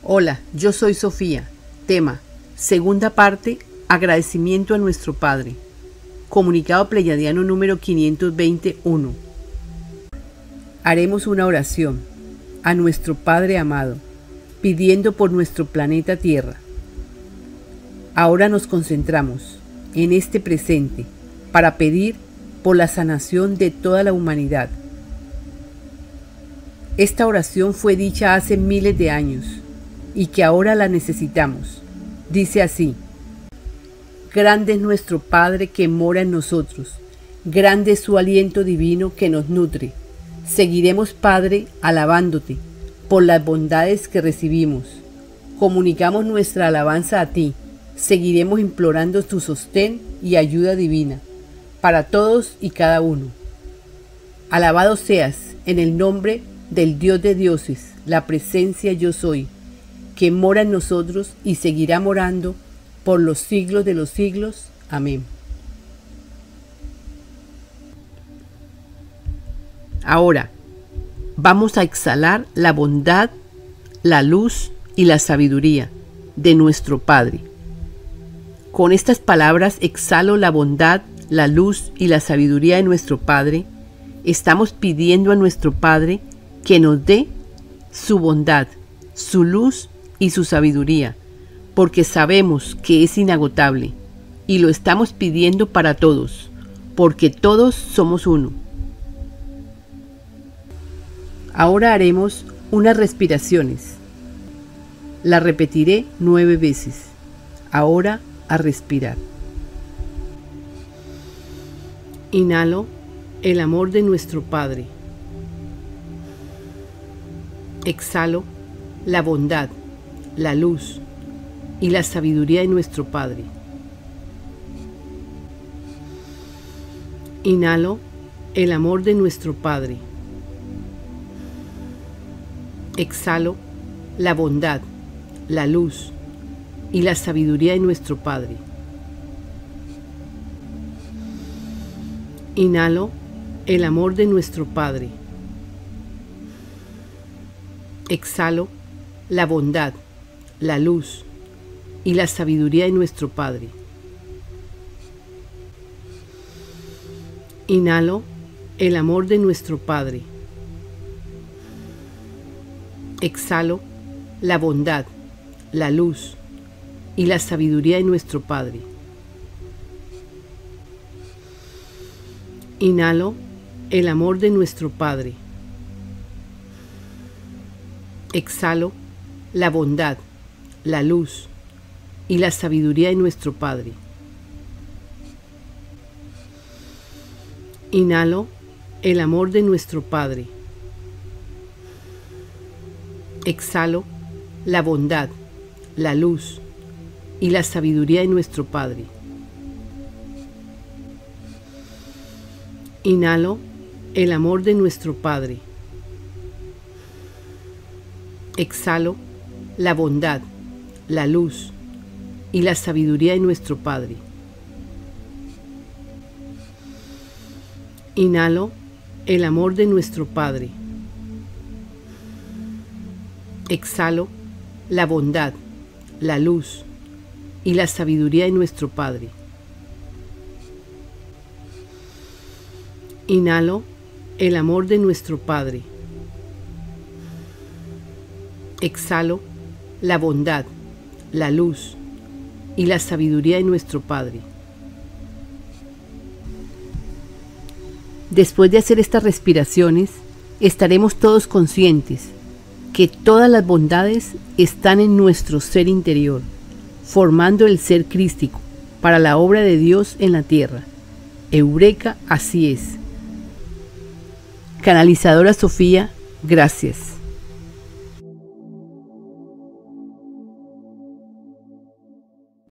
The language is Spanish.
Hola, yo soy Sofía. Tema, segunda parte, agradecimiento a nuestro Padre. Comunicado Pleyadiano número 521. Haremos una oración a nuestro Padre amado, pidiendo por nuestro planeta Tierra. Ahora nos concentramos en este presente para pedir por la sanación de toda la humanidad. Esta oración fue dicha hace miles de años y que ahora la necesitamos. Dice así: grande es nuestro Padre que mora en nosotros, grande es su aliento divino que nos nutre. Seguiremos, Padre, alabándote por las bondades que recibimos. Comunicamos nuestra alabanza a ti. Seguiremos implorando tu sostén y ayuda divina para todos y cada uno. Alabado seas en el nombre del Dios de dioses, la presencia yo soy, que mora en nosotros y seguirá morando por los siglos de los siglos. Amén. Ahora vamos a exhalar la bondad, la luz y la sabiduría de nuestro Padre. Con estas palabras exhalo la bondad, la luz y la sabiduría de nuestro Padre. Estamos pidiendo a nuestro Padre que nos dé su bondad, su luz y su sabiduría, porque sabemos que es inagotable, y lo estamos pidiendo para todos, porque todos somos uno. Ahora haremos unas respiraciones. La repetiré 9 veces. Ahora a respirar. Inhalo el amor de nuestro Padre. Exhalo la bondad, la luz y la sabiduría de nuestro Padre. Inhalo el amor de nuestro Padre. Exhalo la bondad, la luz y la sabiduría de nuestro Padre. Inhalo el amor de nuestro Padre. Exhalo la bondad, la luz y la sabiduría de nuestro Padre. Inhalo el amor de nuestro Padre. Exhalo la bondad, la luz y la sabiduría de nuestro Padre. Inhalo el amor de nuestro Padre. Exhalo la bondad, la luz y la sabiduría de nuestro Padre. Inhalo el amor de nuestro Padre. Exhalo la bondad, la luz y la sabiduría de nuestro Padre. Inhalo el amor de nuestro Padre. Exhalo la bondad, la luz y la sabiduría de nuestro Padre. Inhalo el amor de nuestro Padre. Exhalo la bondad, la luz y la sabiduría de nuestro Padre. Inhalo el amor de nuestro Padre. Exhalo la bondad, la luz y la sabiduría de nuestro Padre. Después de hacer estas respiraciones, estaremos todos conscientes que todas las bondades están en nuestro ser interior, formando el ser crístico para la obra de Dios en la tierra. Eureka, así es. Canalizadora Sofía, gracias.